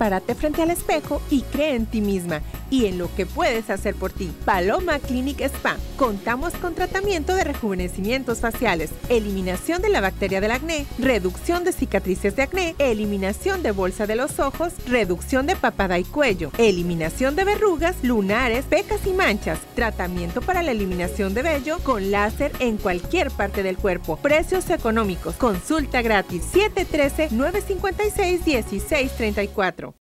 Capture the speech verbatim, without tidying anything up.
párate frente al espejo y cree en ti misma y en lo que puedes hacer por ti. Paloma Clinic Spa. Contamos con tratamiento de rejuvenecimientos faciales, eliminación de la bacteria del acné, reducción de cicatrices de acné, eliminación de bolsa de los ojos, reducción de papada y cuello, eliminación de verrugas, lunares, pecas y manchas, tratamiento para la eliminación de vello con láser en cualquier parte del cuerpo. Precios económicos. Consulta gratis. siete uno tres, nueve cinco seis, uno seis tres cuatro.